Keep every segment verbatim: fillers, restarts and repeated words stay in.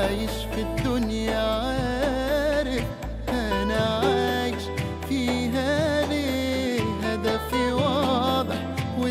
عايش في الدنيا عارف انا عايش فيها ليه، هدفي واضح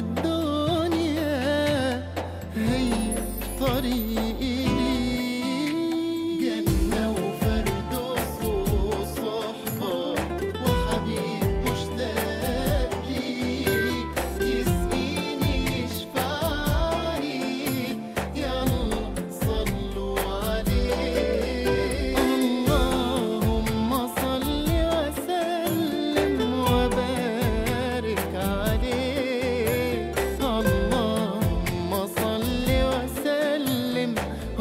والدنيا هي طريقي ليه. جنة وفردوس وصحبة وحبيب مشتاق ليك، يسقيني يشفعني، يلا صلوا عليه. اللهم صل وسلم وبارك عليه، اللهم صل وسلم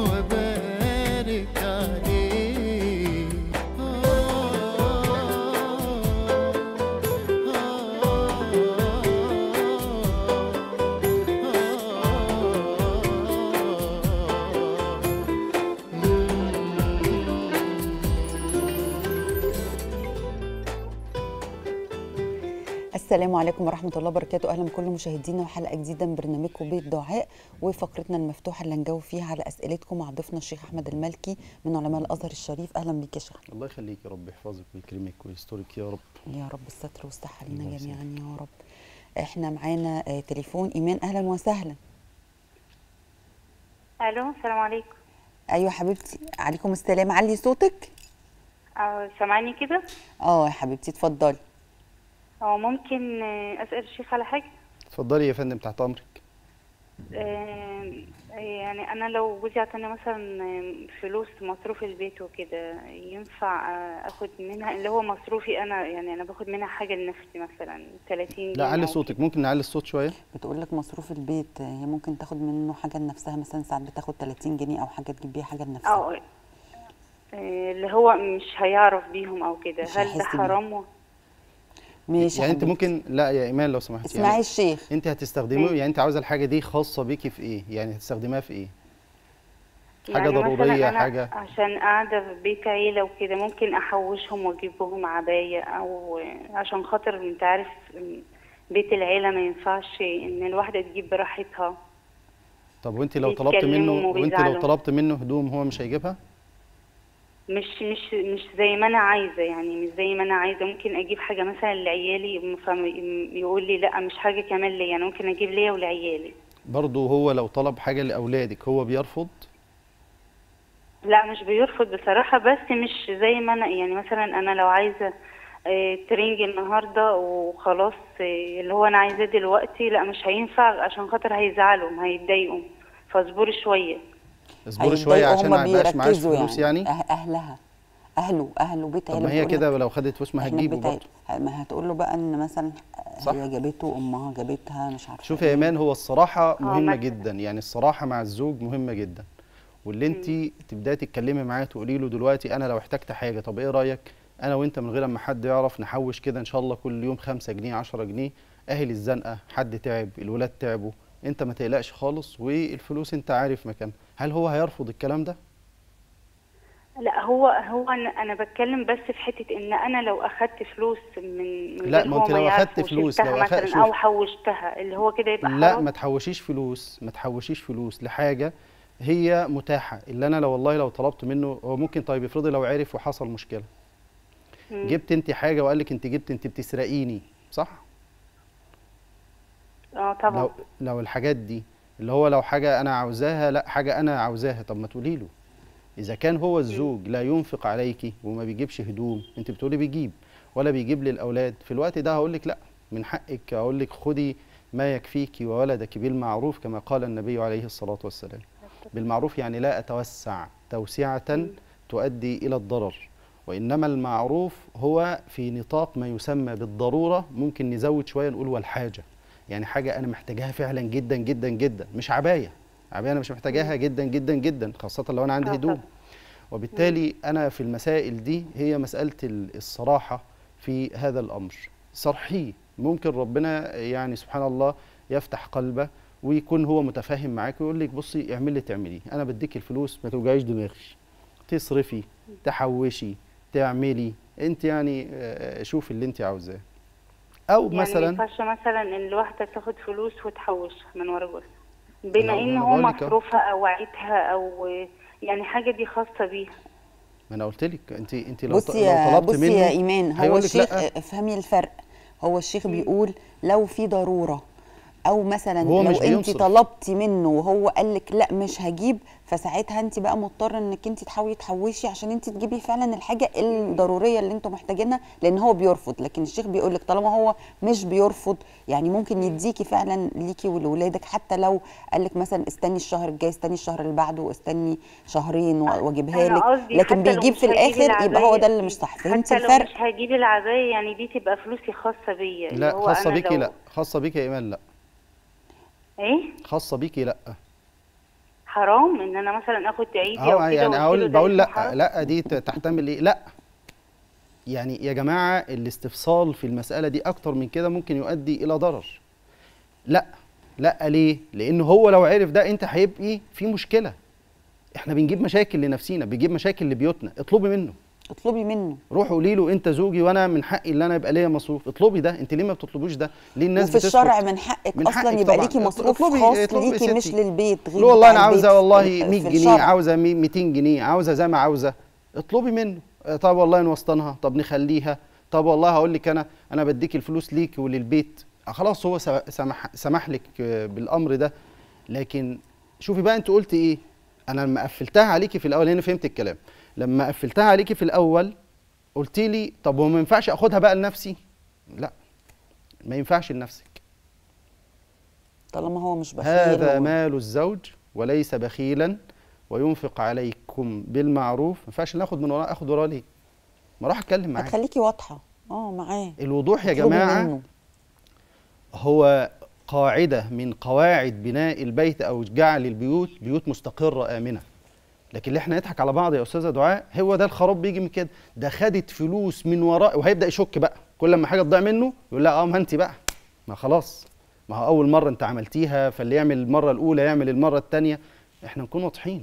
وبارك عليه. السلام عليكم ورحمة الله وبركاته. أهلا بكل مشاهدينا وحلقة جديدة من برنامجكم بيت دعاء، وفقرتنا المفتوحة اللي نجاوب فيها على أسئلتكم مع ضيفنا الشيخ أحمد المالكي من علماء الأزهر الشريف. أهلا بك يا شيخ. الله يخليك يا رب، يحفظك ويكرمك ويسترك يا رب. يا رب الستر والصحة لينا الله جميعا يسلمك. يا رب. احنا معانا آه، تليفون إيمان. أهلا وسهلا. الو، السلام عليكم. أيوة حبيبتي، عليكم السلام. علي صوتك. اه سامعاني كده؟ اه يا حبيبتي اتفضلي. اه ممكن آه، اسال الشيخ على حاجه؟ اتفضلي يا فندم، تحت امرك. آه، يعني انا لو جوزي عطاني مثلا آه، فلوس مصروف البيت وكده، ينفع آه، اخد منها اللي هو مصروفي انا؟ يعني انا باخد منها حاجه لنفسي مثلا ثلاثين لا جنيه علي أو صوتك، كده. ممكن نعلي الصوت شويه. بتقول لك مصروف البيت، آه، هي ممكن تاخد منه حاجة لنفسها، مثلا ساعات بتاخد ثلاثين جنيه أو حاجة تجيب بيها حاجة لنفسها. اه آه، اللي هو مش هيعرف بيهم او كده، مش هل ده هيحس بيهم. حرام و- ماشي يعني انت حبيبتي. ممكن، لا يا ايمان لو سمحت، اسمعي يعني الشيخ. انت هتستخدمه، ماشي. يعني انت عاوزه الحاجه دي خاصه بيكي في ايه؟ يعني هتستخدميها في ايه؟ حاجه يعني ضروريه، مثلا انا حاجه؟ عشان قاعده في بيت عيله وكده، ممكن احوشهم واجيب لهم عبايه، او عشان خاطر انت عارف بيت العيله ما ينفعش ان الواحده تجيب براحتها. طب وانت لو طلبت منه، بيتكلموا وانت لو وبيزعلوا. طلبت منه هدوم هو مش هيجيبها؟ مش مش مش زي ما انا عايزه، يعني مش زي ما انا عايزه. ممكن اجيب حاجه مثلا لعيالي، فيقول لي لا مش حاجه كمان ليا، يعني ممكن اجيب ليا ولعيالي. برضه هو لو طلب حاجه لاولادك هو بيرفض؟ لا مش بيرفض بصراحة، بس مش زي ما أنا. يعني مثلا أنا لو عايزة آه، ترنج النهاردة وخلاص، آه، اللي هو أنا عايزاه دلوقتي، لا مش هينفع عشان خاطر هيزعلوا هيتضايقوا، فاصبري شوية. اصبري شويه هيتضايقوا، عشان هما ما يبقاش معاش بيركزوا فلوس يعني, يعني. أه أهلها أهله أهله بيت طب عيلة. ما هي بتقول كده لك لو خدت فلوس ما احنا في هتجيبه بيت عيلة، برضه. ما هتقول له بقى ان مثلا صح. هي جابته، امها جابتها، مش عارفه شوفي يا ايه. ايمان، هو الصراحه اه مهمه مثلا. جدا، يعني الصراحه مع الزوج مهمه جدا. واللي انت مم. تبداي تتكلمي معاه تقولي له دلوقتي انا لو احتجت حاجه، طب ايه رايك انا وانت من غير ما حد يعرف نحوش كده ان شاء الله كل يوم خمسة جنيه عشرة جنيه، اهل الزنقه، حد تعب، الولاد تعبوا، انت ما تقلقش خالص والفلوس انت عارف مكانها. هل هو هيرفض الكلام ده؟ لا هو هو أنا, أنا بتكلم بس في حتة إن أنا لو أخدت فلوس من من لا غير ما هو انت ما لو يعرف اخدت فلوس، وشلتها لو أخ... مثلا شوف، أو حوشتها، اللي هو كده يبقى لا حرام. ما تحوشيش فلوس، ما تحوشيش فلوس لحاجه هي متاحه. اللي انا لو والله لو طلبت منه هو ممكن، طيب افرضي لو عرف وحصل مشكله، مم. جبت انت حاجه وقال لك انت جبت، انت بتسرقيني، صح؟ اه طبعا. لو لو الحاجات دي اللي هو لو حاجه انا عاوزاها، لا حاجه انا عاوزاها، طب ما تقولي له. اذا كان هو الزوج لا ينفق عليكي وما بيجيبش هدوم، انت بتقولي بيجيب ولا بيجيب للاولاد، في الوقت ده هقول لك لا، من حقك اقول لك خدي ما يكفيك وولدك بالمعروف كما قال النبي عليه الصلاه والسلام. بالمعروف يعني لا اتوسع توسعه مم. تؤدي الى الضرر، وانما المعروف هو في نطاق ما يسمى بالضروره. ممكن نزود شويه نقول والحاجه، يعني حاجه انا محتاجاها فعلا جدا جدا جدا، مش عبايه. عبايه انا مش محتاجاها جدا جدا جدا، خاصه لو انا عندي اه هدوم. طبعا. وبالتالي انا في المسائل دي هي مساله الصراحه في هذا الامر. صرحيه، ممكن ربنا يعني سبحان الله يفتح قلبه ويكون هو متفاهم معاك ويقول لك بصي اعملي اللي تعمليه، انا بديك الفلوس ما توجعيش دماغي، تصرفي، تحوشي، تعملي انت يعني آه، شوفي اللي انت عاوزاه. او يعني ما مثلا ينفعش مثلا ان الواحده تاخد فلوس وتحوشها من ورا جوزها، انا بما ان انا هو بقول لك اهو، مصروفها او وعيتها او يعني حاجه دي خاصه بيها. ما انا قلت لك انت انت لو ط- بصي لو يا طلبت بصي منه يا ايمان، هو هيقول لك الشيخ لا. افهمي الفرق. هو الشيخ بيقول لو في ضروره، او مثلا هو لو مش انت بينصف. طلبتي منه وهو قال لك لا مش هجيب، فساعتها انت بقى مضطره انك انت تحاولي تحوشي عشان انت تجيبي فعلا الحاجه الضروريه اللي انتم محتاجينها، لان هو بيرفض. لكن الشيخ بيقول لك طالما هو مش بيرفض، يعني ممكن يديكي فعلا ليكي ولولادك، حتى لو قال لك مثلا استني الشهر الجاي، استني الشهر اللي بعده، استني شهرين واجيبها انا لك، قصدي لكن حتى لو بيجيب مش في هجيب الاخر، يبقى هو ده اللي العباية، مش صح. فهمتي حتى لو الفرق؟ مش هجيب العباية يعني دي تبقى فلوسي خاصة بيا، اللي لا هو خاصه انا بيكي، لو لا خاصه بيكي يا ايمان، لا ايه خاصه بيكي لا. حرام ان انا مثلا اخد عيدي اهو او كده يعني واديله؟ هقول ده بقول اسمه لا حرام؟ لا دي ت- تحتمل ايه؟ لا يعني يا جماعه الاستفصال في المساله دي اكتر من كده ممكن يؤدي الى ضرر. لا لا ليه؟ لان هو لو عرف ده انت هيبقي في مشكله. احنا بنجيب مشاكل لنفسينا، بنجيب مشاكل لبيوتنا. اطلبي منه، اطلبي منه. روحي قولي له انت زوجي وانا من حقي ان انا يبقى ليا مصروف. اطلبي ده. انت ليه ما بتطلبوش ده؟ ليه الناس وفي بتسكت؟ الشرع من حقك من اصلا حقك يبقى طبعا. ليكي مصروف اطلبي خاص اطلبي يا ليكي، مش ستي. للبيت غير له والله بتاع انا البيت. عاوزه والله في مية جنيه، الشرع. عاوزه ميتين جنيه، عاوزه زي ما عاوزه. اطلبي منه. اه طب والله نوسطنها، طب نخليها، طب والله هقول لك انا انا بديك الفلوس ليك وللبيت. اه خلاص هو سمح سمح لك بالامر ده. لكن شوفي بقى انت قلت ايه. انا لما قفلتها عليكي في الاول، هنا فهمت الكلام. لما قفلتها عليكي في الاول قلت لي طب هو ما ينفعش اخدها بقى لنفسي؟ لا ما ينفعش لنفسك. طالما هو مش بخيل. هذا هو. مال الزوج وليس بخيلا وينفق عليكم بالمعروف. ما ينفعش ناخد من وراه. اخد وراه ليه؟ ما راح اتكلم معاه. هتخليكي واضحه اه معاه. الوضوح يا اطلبي جماعه منه. هو قاعده من قواعد بناء البيت او جعل البيوت بيوت مستقره امنه. لكن اللي احنا نضحك على بعض يا استاذه دعاء، هو ده الخراب بيجي من كده. ده خدت فلوس من وراء، وهيبدا يشك بقى كل ما حاجه تضيع منه يقول لها اه ما انت بقى، ما خلاص، ما هو اول مره انت عملتيها، فاللي يعمل المره الاولى يعمل المره الثانيه. احنا نكون واضحين.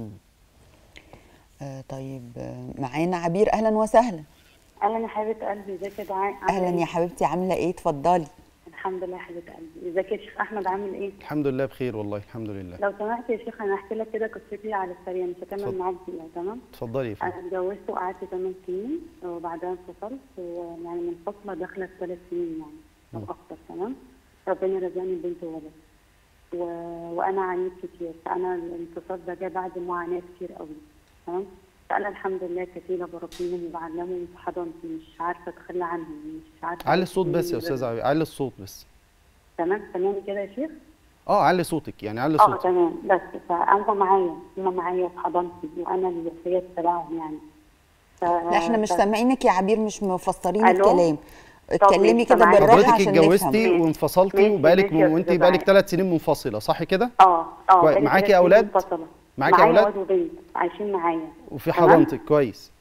آه طيب آه معانا عبير، اهلا وسهلا. اهلا يا حبيبه قلبي، ازيك يا دعاء؟ اهلا يا حبيبتي، عامله ايه؟ اتفضلي. الحمد لله يا حبيبه قلبي. ازيك يا شيخ احمد، عامل ايه؟ الحمد لله بخير والله الحمد لله. لو سمحت يا شيخ انا هحكي لك كده قصتي على السريع، مش هكمل معاك دقيقه. تمام؟ اتفضلي يا فندم. انا اتجوزت وقعدت ثمان سنين وبعدها انفصلت، ويعني منفصله داخله في ثلاث سنين يعني او اكتر. تمام؟ ربنا رزقني بنت وولد و... وانا عانيت كتير، فانا الانفصال ده جه بعد معاناه كتير قوي. تمام؟ فانا الحمد لله كفيله بربيهم وبعلمهم في حضانتي، مش عارفه اتخلى عنهم، مش عارفه. علي الصوت بس يا استاذ عبير، علي الصوت بس. تمام؟ تمام كده يا شيخ؟ اه علي صوتك، يعني علي اه صوتك. تمام. بس فهم معايا، هم معايا في حضانتي وانا الوفيات تبعهم يعني. ف... لا احنا مش ف... سامعينك يا عبير، مش مفسرين ألو؟ الكلام. اتكلمي مش كده سامعاني. بالراحه حضرتك عشان اتجوزتي نفهم. وانفصلتي ماشي، وبقالك ماشي يا وانت أستاذة بقالك دعاء. ثلاث سنين منفصله، صح كده؟ اه اه كويس. بقالي معاكي ثلاث سنين أولاد؟ منفصلة. معاكي معايا أولاد؟ واد وبنت عايشين معايا. وفي تمام؟ حضانتك، كويس.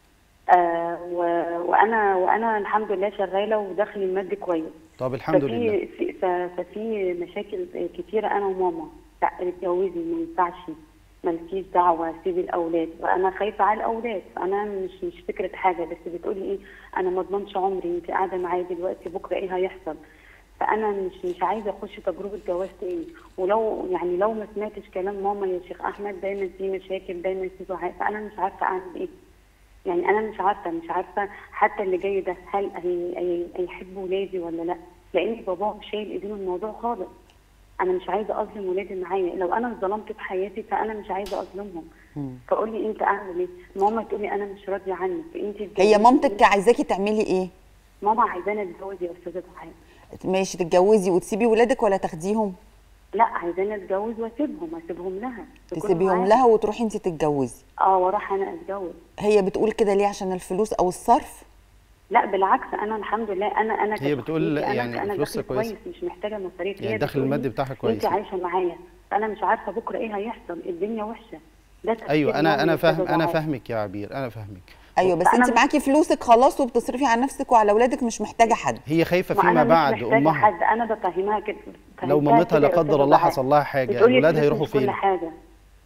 آه و... وانا وانا الحمد لله شغاله ودخلي المادي كويس. طب الحمد ففي لله. في ف... ففي مشاكل كتيره انا وماما. لا اتجوزي ما ينفعش، مالكيش دعوه، سيبي الاولاد، وانا خايفه على الاولاد. فانا مش مش فكره حاجه، بس بتقولي ايه، انا ما اضمنش عمري، انت قاعده معايا دلوقتي بكره ايه هيحصل. فانا مش مش عايزه اخش تجربه جواز تاني. ولو يعني لو ما سمعتش كلام ماما يا شيخ احمد، دايما في مشاكل، دايما في زعاق، فانا مش عارفه اعمل ايه. يعني انا مش عارفه مش عارفه حتى اللي جاي ده هل هي هي هيحب ولادي ولا لا، لان باباهم شايل ايديه من الموضوع خالص. انا مش عايزه اظلم ولادي معايا، لو انا اتظلمت في حياتي فانا مش عايزه اظلمهم. فقول لي انت اعمل ايه؟ ماما تقول لي انا مش راضيه عنك، انت هي مامتك عايزاكي تعملي ايه؟ ماما عايزاني اتجوز يا استاذه دعاء. ماشي، تتجوزي وتسيبي ولادك ولا تاخديهم؟ لا عايزاني اتجوز واسيبهم، اسيبهم لها. تسيبيهم لها وتروحي انت تتجوزي؟ اه واروح انا اتجوز. هي بتقول كده ليه؟ عشان الفلوس او الصرف؟ لا بالعكس، انا الحمد لله انا انا هي بتقول أنا يعني انا فلوسها دخل كويسه، كويس، مش محتاجه مصاريف. يعني الدخل المادي بتاعها كويس. انت عايشه معايا، فانا مش عارفه بكره ايه هيحصل، الدنيا وحشه. ده ايوه انا انا فاهم، انا فاهمك يا عبير، انا فاهمك. ايوه بس انت معاكي فلوسك خلاص وبتصرفي على نفسك وعلى اولادك، مش محتاجه حد. هي خايفه فيما بعد امها. امها حد انا بفهمها كده، لو مامتها لا قدر الله حصل لها حاجه، الولاد هيروحوا فين؟ كل حاجه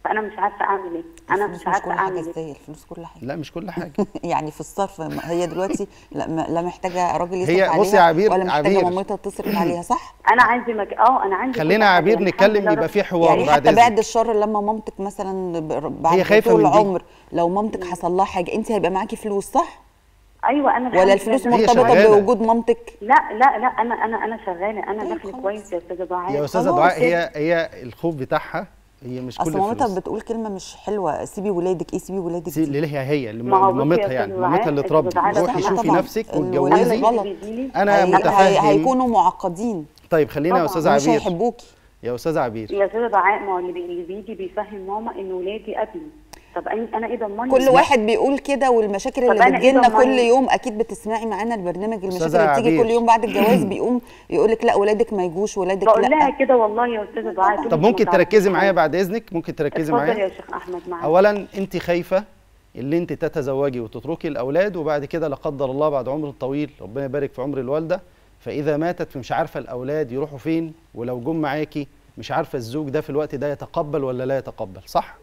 فانا مش عارفه اعمل ايه، انا الفلوس مش مش عارفه كل حاجه اعمل ايه. ازاي؟ الفلوس كل حاجه. لا مش كل حاجه. يعني في الصرف ما- هي دلوقتي لا م- لا محتاجه راجل يصرف هي عليها بصي يا عبير، ولا محتاجه عبير. مامتها تصرف عليها، صح؟ انا عندي مك... اه انا عندي خلينا كل يا حاجة، عبير يعني نتكلم، الحمد لله يبقى رب- في حوار يعني بعد حتى بعد اذنك. الشر لما مامتك مثلا ب- بعد هي خايفة طول من دي. العمر لو مامتك حصل لها حاجه انت هيبقى معاكي فلوس، صح؟ ايوه انا ولا الحمد الفلوس لله هي مرتبطه شغالة. بوجود مامتك؟ لا لا لا انا انا انا شغاله، انا طيب دخلي خلاص. كويس يا استاذه دعاء. يا استاذه خلاص دعاء، يا هي هي الخوف بتاعها هي مش كل اصل مامتها الفلوس. بتقول كلمه مش حلوه، سيبي ولادك. ايه سيبي ولادك سي- دي؟ اللي هي هي اللي ما هو بصي يا مامتها، أستاذ يعني دعاء، مامتها اللي أستاذ تربي. دعاء لو روحي سمحت. شوفي طبعاً. نفسك الولاد واتجوزي. غلط. انا هي- متفهم. هي- هيكونوا معقدين طيب خلينا يا طبعاً. استاذه ومش عبير. هيحبوكي. يا استاذه عبير، يا استاذه دعاء، ما هو اللي, بي... اللي بيجي بيفهم ماما ان ولادي قبلي. طب انا انا ايه ضمني؟ كل واحد بيقول كده، والمشاكل طب اللي أنا إيه بتجيلنا كل ضمني؟ يوم اكيد بتسمعي معانا البرنامج، المشاكل أستاذة اللي بتيجي عبير. كل يوم بعد الجواز بيقوم يقول لك لا ولادك ما يجوش، ولادك بقول لها لا. كده والله يا استاذه دعاء. تقول طب لي ممكن ما تعرفيش تركزي معايا حاجة. بعد اذنك؟ ممكن تركزي اتفضل معايا. يا شيخ احمد معاك. اولا انت خايفه اللي انت تتزوجي وتتركي الاولاد، وبعد كده لا قدر الله بعد عمر طويل ربنا يبارك في عمر الوالده، فاذا ماتت فمش عارفه الاولاد يروحوا فين، ولو جم معاكي مش عارفه الزوج ده في الوقت ده يتقبل ولا لا يتقبل، صح؟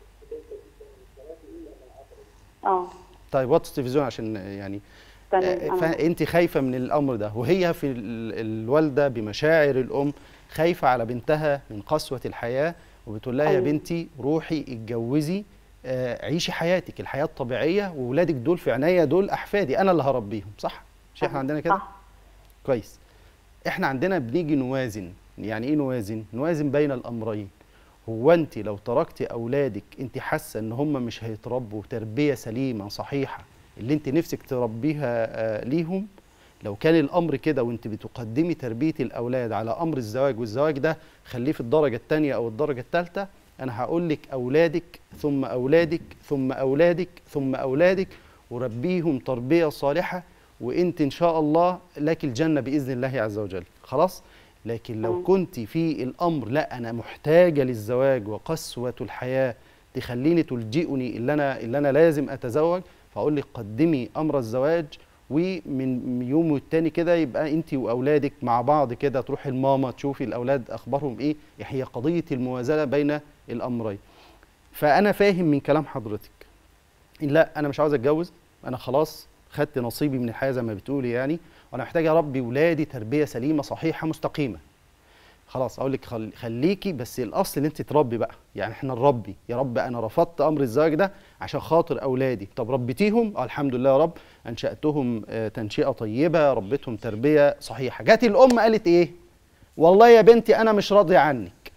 اه طيب وطي التلفزيون عشان يعني تمام. أنا- فانت خايفه من الامر ده، وهي في ال- الوالده بمشاعر الام خايفه على بنتها من قسوه الحياه، وبتقول لها يا أيوة. بنتي روحي اتجوزي، آه، عيشي حياتك الحياه الطبيعيه، وولادك دول في عينيا، دول احفادي انا اللي هربيهم، صح؟ مش احنا عندنا كده؟ صح. كويس. احنا عندنا بنيجي نوازن. يعني ايه نوازن؟ نوازن بين الامرين. هو انت لو تركتي اولادك انت حاسه ان هم مش هيتربوا تربيه سليمه صحيحه اللي انت نفسك تربيها آه ليهم، لو كان الامر كده وانت بتقدمي تربيه الاولاد على امر الزواج، والزواج ده خليه في الدرجه الثانيه او الدرجه الثالثه، انا هقول لك اولادك ثم اولادك ثم اولادك ثم اولادك، وربيهم تربيه صالحه، وانت ان شاء الله لك الجنه باذن الله عز وجل. خلاص؟ لكن لو كنت في الامر لا انا محتاجه للزواج وقسوه الحياه تخليني تلجئني اللي انا اللي انا لازم اتزوج، فاقول لك قدمي امر الزواج، ومن يوم والتاني كده يبقى انت واولادك مع بعض كده، تروحي الماما تشوفي الاولاد اخبارهم ايه. هي قضيه الموازنه بين الامرين. فانا فاهم من كلام حضرتك إن لا انا مش عاوز اتجوز، انا خلاص خدت نصيبي من الحياه زي ما بتقولي يعني، وانا محتاجه اربي ولادي تربيه سليمه صحيحه مستقيمه. خلاص اقول لك خل... خليكي، بس الاصل ان انت تربي بقى، يعني احنا نربي. يا رب انا رفضت امر الزواج ده عشان خاطر اولادي، طب ربيتيهم؟ آه الحمد لله يا رب، انشاتهم آه تنشئه طيبه، ربيتهم تربيه صحيحه. جات الام قالت ايه؟ والله يا بنتي انا مش راضيه عنك.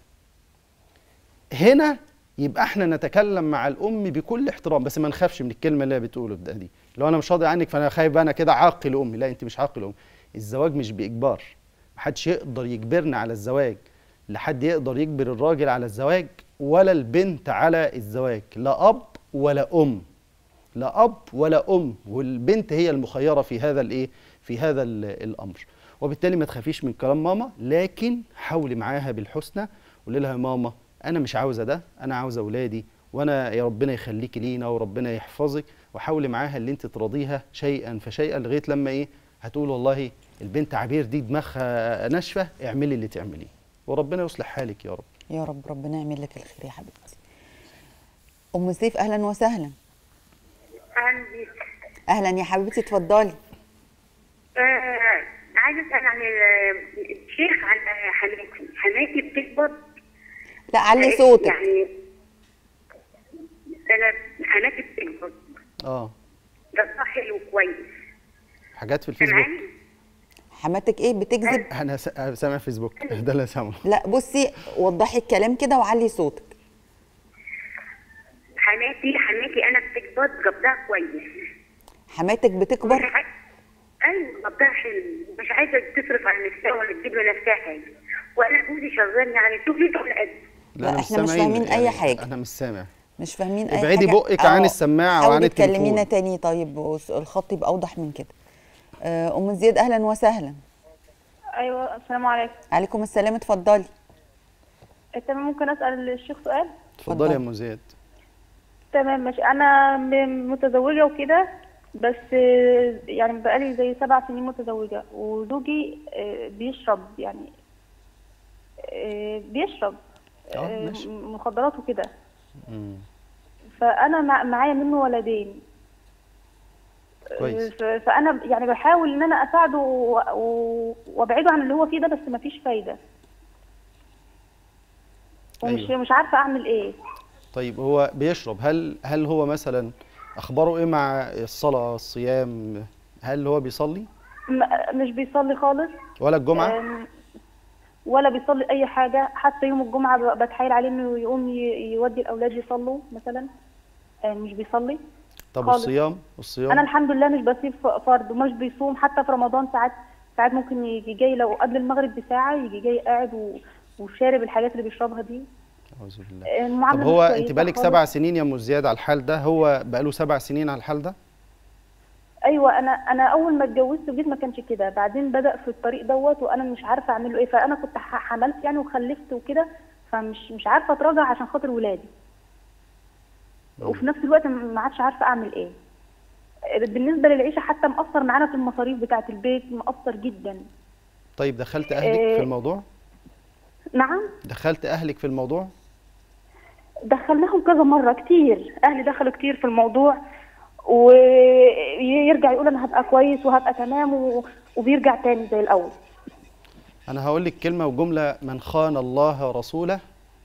هنا يبقى احنا نتكلم مع الام بكل احترام، بس ما نخافش من الكلمه اللي هي بتقوله ده دي، لو انا مش راضي عنك فانا خايف انا كده عاقل امي. لا انت مش عاقل امي. الزواج مش باجبار، محدش يقدر يجبرنا على الزواج، لا حد يقدر يجبر الراجل على الزواج ولا البنت على الزواج، لا اب ولا ام، لا اب ولا ام، والبنت هي المخيره في هذا الايه في هذا الامر. وبالتالي ما تخافيش من كلام ماما، لكن حاولي معاها بالحسنى، قولي لها يا ماما انا مش عاوزه ده، انا عاوزه اولادي، وانا يا ربنا يخليكي لينا وربنا يحفظك، وحاولي معاها اللي انت تراضيها شيئا فشيئا لغايه لما ايه هتقول والله البنت عبير دي دماغها ناشفه، اعملي اللي تعمليه وربنا يصلح حالك يا رب. يا رب ربنا يعمل لك الخير يا حبيبتي. ام سيف اهلا وسهلا. اهلا بيك. اهلا يا حبيبتي اتفضلي. آه عايزه اسال عن ال- الشيخ عن حماتي. حماتي بتكبر. لا علي صوتك. يعني انا حماتي بتكبر. اه ده صحي وكويس. حاجات في الفيسبوك. سامعني؟ حماتك ايه بتكذب؟ انا س- سامع فيسبوك ده اللي سامعه. لا بصي وضحي الكلام كده وعلي صوتك. حماتي حماتي انا بتكبر جبدها كويس. حماتك مش بتكبر؟ عاي- ايوه جبدها حلو، مش عايزه تصرف على نفسها ولا تجيب لنفسها حاجه، وانا جوزي شغال يعني شوف لي على قد. لا، أنا إحنا مش سامعين، فاهمين أي حاجة. انا مش سامع. مش فاهمين اي ابعدي حاجه. بقك عن آه، السماعة حاولي وعن التليفون. تكلمينا تاني طيب، وس- الخط يبقى اوضح من كده. آه، ام زياد اهلا وسهلا. ايوه السلام عليكم. عليكم السلام اتفضلي. تمام ممكن اسال الشيخ سؤال؟ اتفضلي يا ام زياد. تمام ماشي. انا م- متزوجه وكده، بس آه، يعني بقالي زي سبع سنين متزوجه، وزوجي آه، بيشرب يعني آه، بيشرب اه آه، ماشي. مخدرات وكده. مم. فانا مع- معايا منه ولدين. كويس. ف- فانا يعني بحاول ان انا اساعده و- و- وابعده عن اللي هو فيه ده، بس مفيش فايده. ومش أيوة. مش عارفه اعمل ايه. طيب هو بيشرب، هل هل هو مثلا اخباره ايه مع الصلاه الصيام؟ هل هو بيصلي م- مش بيصلي خالص. ولا الجمعه؟ أم، ولا بيصلي اي حاجه. حتى يوم الجمعه ب- بتحايل عليه انه يقوم ي- يودي الاولاد يصلوا مثلا. أم، مش بيصلي طب خالص. والصيام والصيام انا الحمد لله مش بسيب ف- فرض، ومش بيصوم حتى في رمضان. ساعات ساعات ممكن يجي جاي لو قبل المغرب بساعه يجي جاي قاعد و- وشارب الحاجات اللي بيشربها دي. اعوذ بالله. المعامله طب هو مش انت كويسة بقالك خالص. سبع سنين يا ام زياد على الحال ده؟ هو بقاله سبع سنين على الحال ده؟ ايوه، انا انا اول ما اتجوزت وجيت ما كانش كده، بعدين بدا في الطريق دوت وانا مش عارفه اعمل له ايه. فانا كنت ح- حملت يعني وخلفت وكده، فمش مش عارفه اتراجع عشان خاطر ولادي. وفي نفس الوقت م- ما عادش عارفه اعمل ايه. بالنسبه للعيشه حتى مأثر معانا في المصاريف بتاعه البيت، مأثر جدا. طيب دخلت اهلك إيه. في الموضوع؟ نعم، دخلت اهلك في الموضوع؟ دخلناهم كذا مره كتير. اهلي دخلوا كتير في الموضوع، ويرجع يقول انا هبقى كويس وهبقى تمام و- وبيرجع تاني زي الاول. انا هقول لك كلمه وجمله: من خان الله ورسوله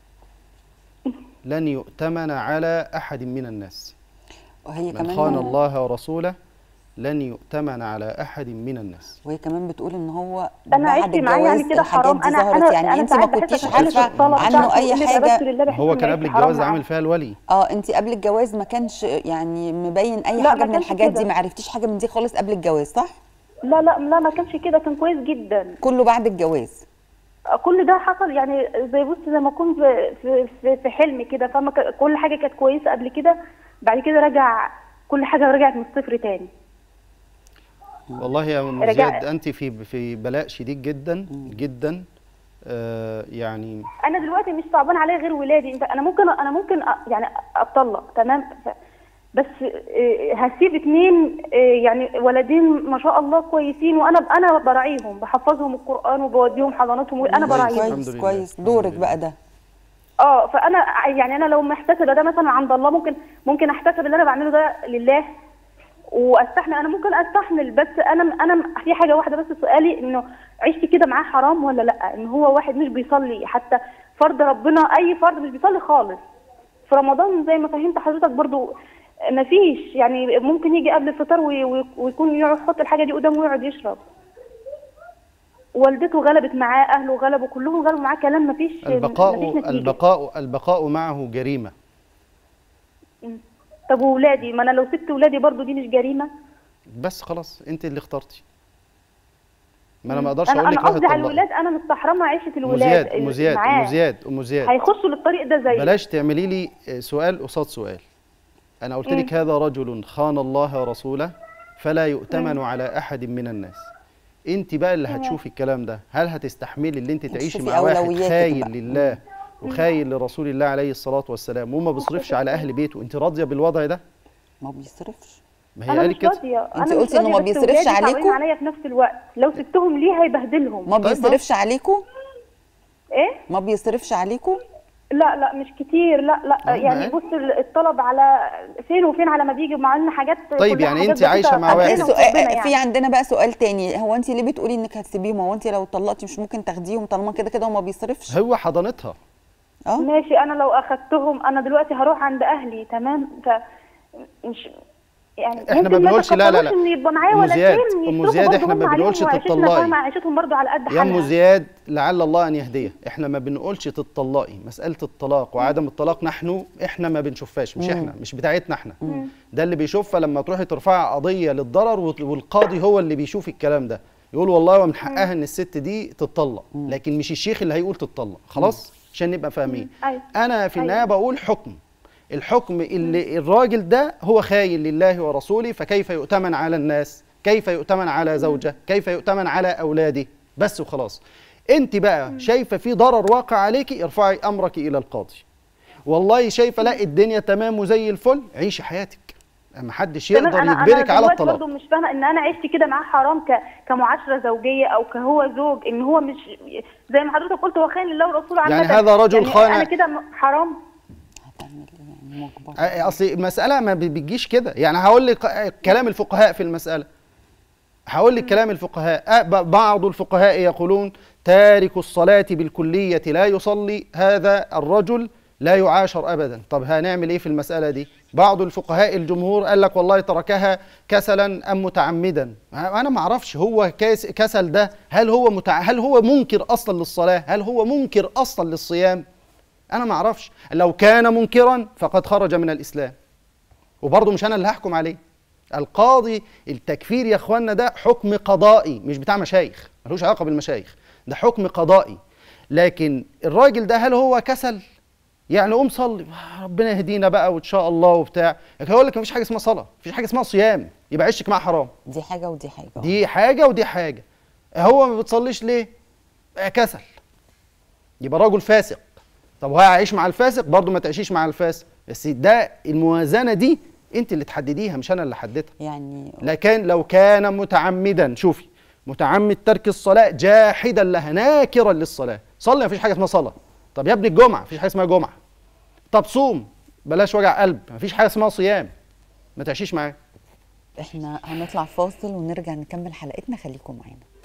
لن يؤتمن على احد من الناس. وهي من كمان خان الله ورسوله لن يؤتمن على احد من الناس. وهي كمان بتقول ان هو انا بعد عشت معاه يعني الجواز كده الحاجات حرام. دي انا ظهرت. انا يعني انا انت ما ساعات بحس كنتيش عشان قلة عارفه الصلاة عنه بتاعته اي وقلة حاجه. عبادته لله، بحس هو إن كان عيشتي قبل حرام الجواز معاه. عامل فيها الولي. اه انت قبل الجواز ما كانش يعني مبين اي لا، حاجه ما من كانش الحاجات كده. دي، ما عرفتيش حاجه من دي خالص قبل الجواز صح؟ لا لا لا، ما كانش كده، كان كويس جدا. كله بعد الجواز. كل ده حصل يعني زي بص زي ما اكون في في في, في حلم كده، فاهمه؟ ك- كل حاجه كانت كويسه قبل كده، بعد كده رجع كل حاجه رجعت من الصفر تاني. والله يا ام رجع- زياد انت في في بلاء شديد جدا جدا. آه يعني انا دلوقتي مش صعبان عليا غير ولادي. انت انا ممكن انا ممكن أ- يعني اتطلق تمام، ف- بس آه، هسيب اتنين آه، يعني ولدين ما شاء الله كويسين، وانا انا براعيهم، بحفظهم القران وبوديهم حضانتهم وانا كويس. براعيهم. الحمد كويس لله. كويس الحمد دورك لله. بقى ده. اه، فانا ع- يعني انا لو محتسبه ده مثلا عند الله، ممكن ممكن احتسب اللي انا بعمله ده لله واستحمل. انا ممكن استحمل، بس انا انا في حاجه واحده بس سؤالي، انه عشتي كده معاه حرام ولا لا؟ ان هو واحد مش بيصلي حتى فرض ربنا، اي فرض مش بيصلي خالص. في رمضان زي ما فهمت حضرتك برضو مفيش، يعني ممكن يجي قبل الفطار وي- وي- ويكون يقعد يحط الحاجه دي قدامه ويقعد يشرب. والدته غلبت معاه، اهله غلبوا، كلهم غلبوا معاه، كلام مفيش مفيش البقاء نتيجه. البقاء البقاء معه جريمه. طب وولادي؟ ما انا لو سبت ولادي برضو دي مش جريمه؟ بس خلاص انت اللي اخترتي. ما انا ما اقدرش انا اقول لك انا روحي قصدي على اتطلقي. الولاد، انا مستحرمه عيشه ام الولاد. زياد ام زياد معاه. ام زياد ام زياد هيخشوا للطريق ده زي بلاش تعملي لي سؤال قصاد سؤال. انا قلت لك هذا رجل خان الله ورسوله فلا يؤتمن على احد من الناس. انت بقى اللي هتشوفي الكلام ده، هل هتستحملي اللي انت تعيشي هتشوفي مع واحد أولوياتك خاين بقى. لله وخاين لرسول الله عليه الصلاه والسلام وما بيصرفش على اهل بيته؟ انت راضيه بالوضع ده؟ ما بيصرفش. ما هي انا قالت مش كده. راضيه. انت أنا مش قلتي إنه ما راضية، بس بيصرفش ولادي عليكم؟ صعبانين عليا في نفس الوقت. لو سبتهم ليه هيبهدلهم. ما طيب بيصرفش عليكم؟ ايه؟ ما بيصرفش عليكم؟ لا لا مش كتير، لا لا آه، يعني معاك. بص الطلب على فين وفين على ما بيجي مع ان حاجات طيب كلها يعني حاجات انت عايشة بسيطة مع واحد. ربنا السؤال وربنا يعني. في عندنا بقى سؤال تاني، هو انت ليه بتقولي انك هتسيبيهم؟ هو انت لو طلقتي مش ممكن تاخديهم طالما كده كده وما بيصرفش؟ هو حضانتها. اه ماشي، انا لو اخدتهم انا دلوقتي هروح عند اهلي تمام، ف مش يعني احنا ما ممكن بنقولش لا لا لا. يتقبلوش ان يبقى معايا أم زياد، ولدين أم يصرفوا زياد برضه احنا هم ما عليهم بنقولش وعيشتنا تطلقي. فاهمة، عيشتهم برضه على قد يا ام حالها. زياد لعل الله ان يهديه، احنا ما بنقولش تطلقي. مساله الطلاق وعدم الطلاق نحن احنا ما بنشوفهاش، مش احنا، مش بتاعتنا احنا. ده اللي بيشوفها لما تروحي ترفعي قضيه للضرر والقاضي هو اللي بيشوف الكلام ده، يقول والله ومن حقها ان الست دي تطلق، لكن مش الشيخ اللي هيقول تطلق. خلاص عشان نبقى فاهمين. أيوة. انا في النهايه أيوة. بقول حكم. الحكم اللي الراجل ده هو خاين لله ورسوله، فكيف يؤتمن على الناس؟ كيف يؤتمن على زوجه؟ كيف يؤتمن على اولاده؟ بس وخلاص. انت بقى شايفه في ضرر واقع عليكي، ارفعي امرك الى القاضي. والله شايفه لا الدنيا تمام وزي الفل، عيشي حياتك. ما حدش يقدر تمام، أنا يجبرك أنا على دلوقتي الطلاق. برضه مش فاهمه ان انا عشت كده معاه حرام ك... كمعاشره زوجيه او كهو زوج، ان هو مش زي ما حضرتك قلت هو خاين لله ورسوله عامه. يعني هذا رجل يعني خان. انا كده م- حرام. مجبر. آه، اصل المساله ما بتجيش كده، يعني هقول لك كلام الفقهاء في المساله، هقول لك كلام الفقهاء. آه، ب- بعض الفقهاء يقولون تارك الصلاه بالكليه لا يصلي، هذا الرجل لا يعاشر ابدا. طب هنعمل ايه في المساله دي؟ بعض الفقهاء الجمهور قال لك والله تركها كسلا ام متعمدا. انا ما اعرفش هو كاس- كسل ده، هل هو متع... هل هو منكر اصلا للصلاه؟ هل هو منكر اصلا للصيام؟ انا ما اعرفش. لو كان منكرا فقد خرج من الاسلام، وبرضه مش انا اللي هحكم عليه. القاضي، التكفير يا اخوانا ده حكم قضائي مش بتاع مشايخ، ملوش علاقه بالمشايخ، ده حكم قضائي. لكن الراجل ده هل هو كسل؟ يعني قوم صلي ربنا يهدينا بقى وان شاء الله وبتاع، لكن هقول لك مفيش حاجه اسمها صلاه، مفيش حاجه اسمها صيام، يبقى عشك مع حرام. دي حاجه ودي حاجه. دي حاجه ودي حاجه. هو ما بتصليش ليه؟ آه، كسل، يبقى راجل فاسق. طب وهعيش مع الفاسق؟ برضه ما تعيشيش مع الفاسق، بس ده الموازنه دي انت اللي تحدديها مش انا اللي حددتها. يعني لكن لو كان متعمدا، شوفي، متعمد ترك الصلاه جاحدا لها ناكرا للصلاه، صلي مفيش حاجه اسمها صلاه. طب يا ابني الجمعه مفيش حاجه اسمها جمعه. طب صوم، بلاش وجع قلب، مفيش حاجه اسمها صيام، ما تعيشيش معاه. احنا هنطلع فاصل ونرجع نكمل حلقتنا، خليكم معانا.